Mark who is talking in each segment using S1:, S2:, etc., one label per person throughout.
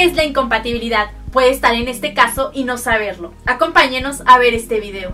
S1: ¿Qué es la incompatibilidad? Puede estar en este caso y no saberlo. Acompáñenos a ver este video.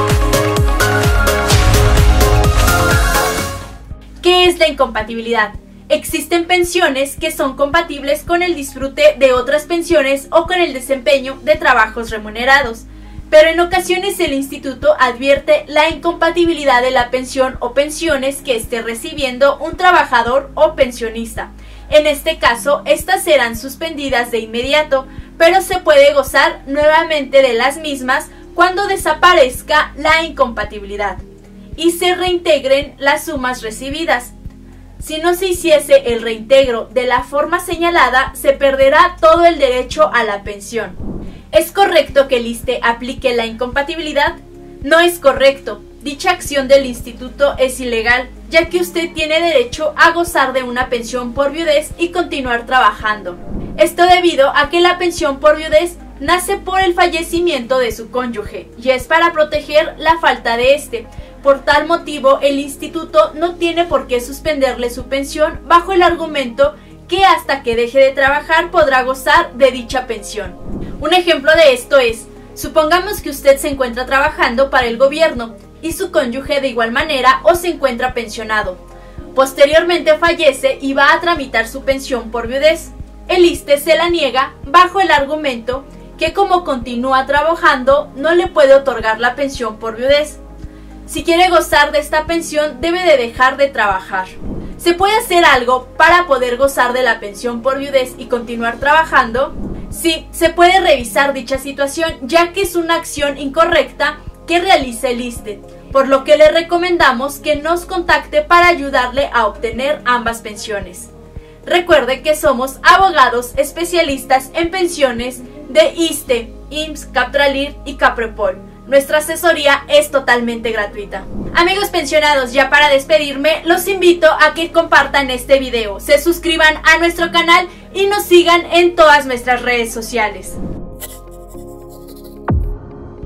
S1: ¿Qué es la incompatibilidad? Existen pensiones que son compatibles con el disfrute de otras pensiones o con el desempeño de trabajos remunerados, pero en ocasiones el instituto advierte la incompatibilidad de la pensión o pensiones que esté recibiendo un trabajador o pensionista. En este caso, estas serán suspendidas de inmediato, pero se puede gozar nuevamente de las mismas cuando desaparezca la incompatibilidad y se reintegren las sumas recibidas. Si no se hiciese el reintegro de la forma señalada, se perderá todo el derecho a la pensión. ¿Es correcto que el ISSSTE aplique la incompatibilidad? No es correcto. Dicha acción del instituto es ilegal, ya que usted tiene derecho a gozar de una pensión por viudez y continuar trabajando. Esto debido a que la pensión por viudez nace por el fallecimiento de su cónyuge y es para proteger la falta de este. Por tal motivo, el instituto no tiene por qué suspenderle su pensión bajo el argumento que hasta que deje de trabajar podrá gozar de dicha pensión. Un ejemplo de esto es, supongamos que usted se encuentra trabajando para el gobierno y su cónyuge de igual manera o se encuentra pensionado. Posteriormente fallece y va a tramitar su pensión por viudez. El ISSSTE se la niega bajo el argumento que como continúa trabajando no le puede otorgar la pensión por viudez. Si quiere gozar de esta pensión, debe de dejar de trabajar. ¿Se puede hacer algo para poder gozar de la pensión por viudez y continuar trabajando? Sí, se puede revisar dicha situación, ya que es una acción incorrecta que realiza el ISSSTE, por lo que le recomendamos que nos contacte para ayudarle a obtener ambas pensiones. Recuerde que somos abogados especialistas en pensiones de ISSSTE, IMSS, Captralir y Caprepol. Nuestra asesoría es totalmente gratuita. Amigos pensionados, ya para despedirme, los invito a que compartan este video, se suscriban a nuestro canal y nos sigan en todas nuestras redes sociales.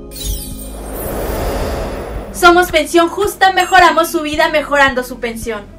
S1: Somos Pensión Justa, mejoramos su vida mejorando su pensión.